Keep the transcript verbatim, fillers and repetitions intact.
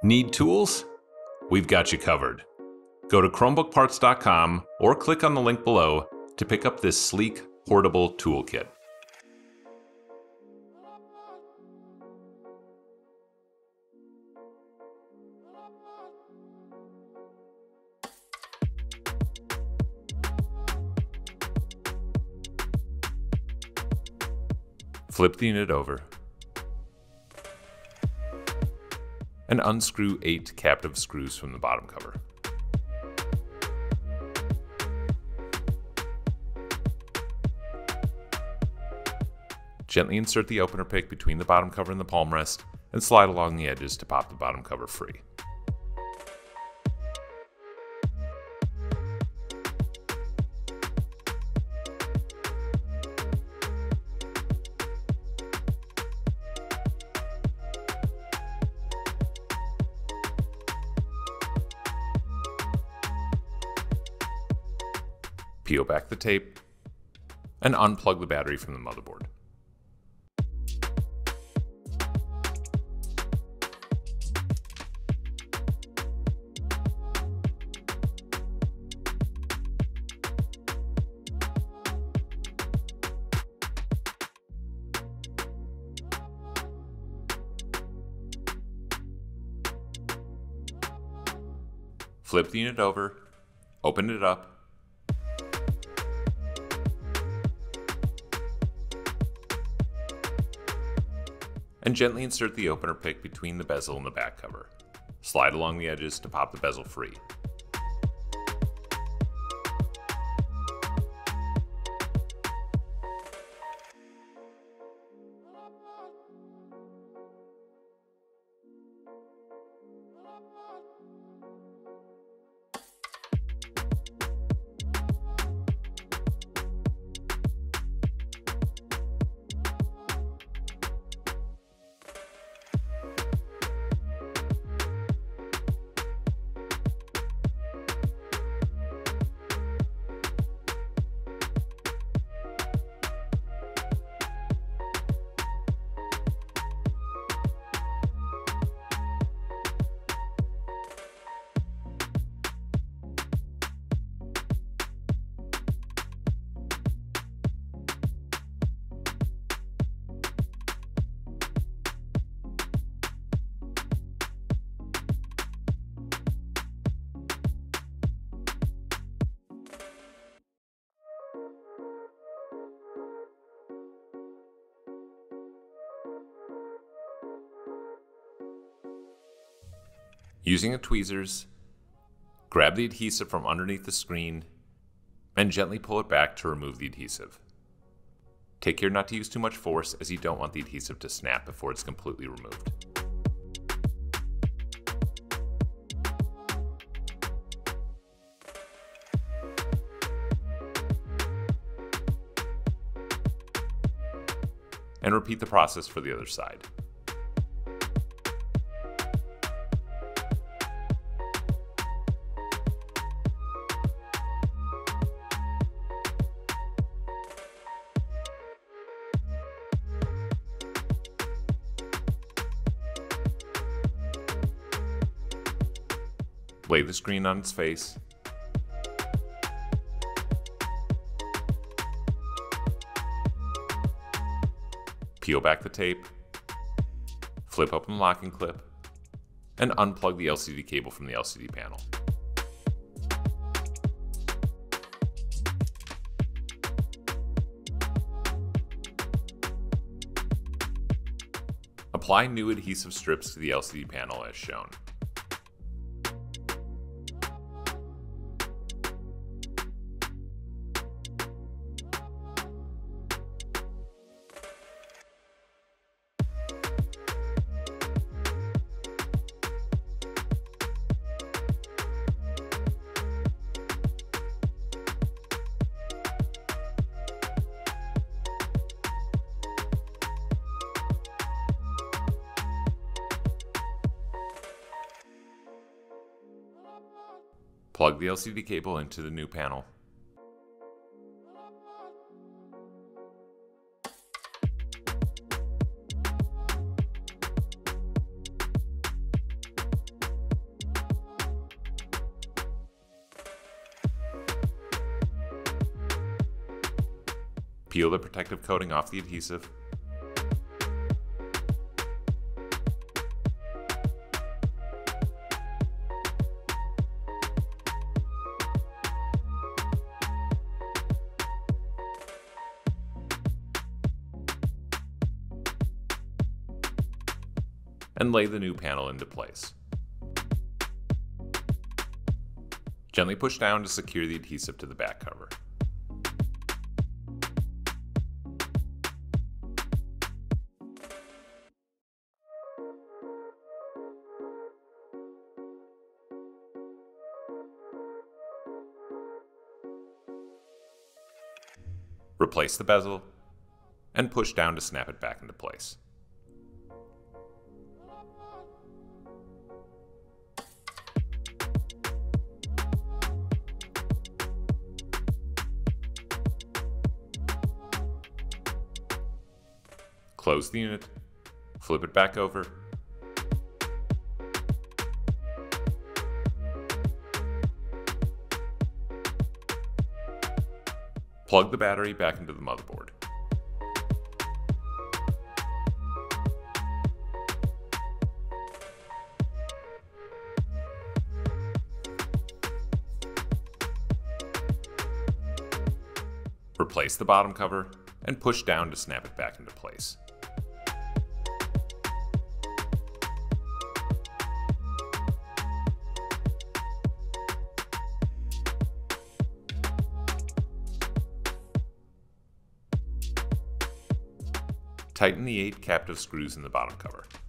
Need tools? We've got you covered. Go to Chromebook Parts dot com or click on the link below to pick up this sleek, portable toolkit. Flip the unit over and unscrew eight captive screws from the bottom cover. Gently insert the opener pick between the bottom cover and the palm rest and slide along the edges to pop the bottom cover free. Peel back the tape and unplug the battery from the motherboard. Flip the unit over, open it up, and gently insert the opener pick between the bezel and the back cover. Slide along the edges to pop the bezel free. Using a tweezers, grab the adhesive from underneath the screen and gently pull it back to remove the adhesive. Take care not to use too much force, as you don't want the adhesive to snap before it's completely removed. And repeat the process for the other side. Lay the screen on its face. Peel back the tape, flip open the locking clip, and unplug the L C D cable from the L C D panel. Apply new adhesive strips to the L C D panel as shown. Plug the L C D cable into the new panel. Peel the protective coating off the adhesive. And lay the new panel into place. Gently push down to secure the adhesive to the back cover. Replace the bezel and push down to snap it back into place. Close the unit, flip it back over, plug the battery back into the motherboard. Replace the bottom cover and push down to snap it back into place. Tighten the eight captive screws in the bottom cover.